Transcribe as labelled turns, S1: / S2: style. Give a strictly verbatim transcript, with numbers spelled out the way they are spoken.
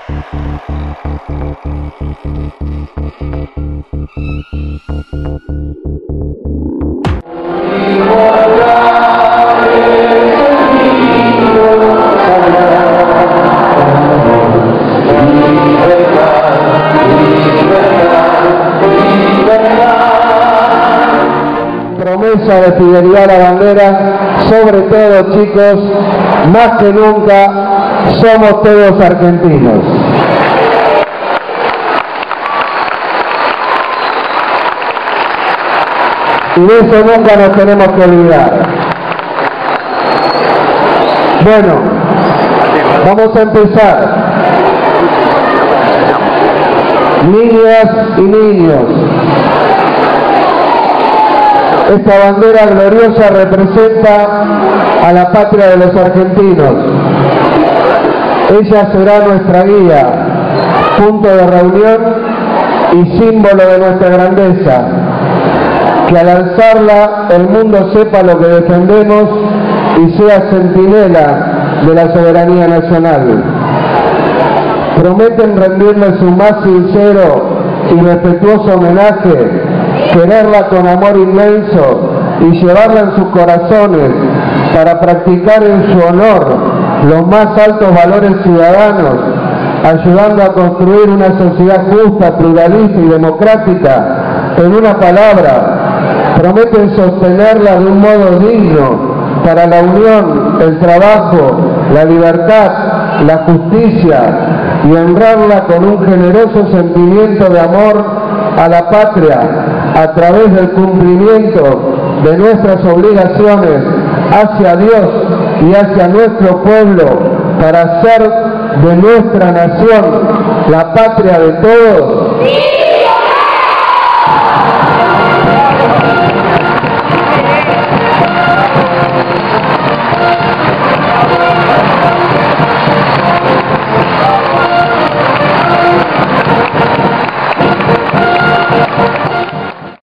S1: Promesa de fidelidad a la bandera, sobre todo, chicos, más que nunca somos todos argentinos. Y de eso nunca nos tenemos que olvidar. Bueno, vamos a empezar. Niñas y niños, esta bandera gloriosa representa a la patria de los argentinos. Ella será nuestra guía, punto de reunión y símbolo de nuestra grandeza. Que al alzarla el mundo sepa lo que defendemos y sea centinela de la soberanía nacional. Prometen rendirle su más sincero y respetuoso homenaje, quererla con amor inmenso y llevarla en sus corazones para practicar en su honor los más altos valores ciudadanos, ayudando a construir una sociedad justa, pluralista y democrática. En una palabra, prometen sostenerla de un modo digno para la unión, el trabajo, la libertad, la justicia y honrarla con un generoso sentimiento de amor a la patria a través del cumplimiento de nuestras obligaciones hacia Dios y hacia nuestro pueblo para hacer de nuestra nación la patria de todos.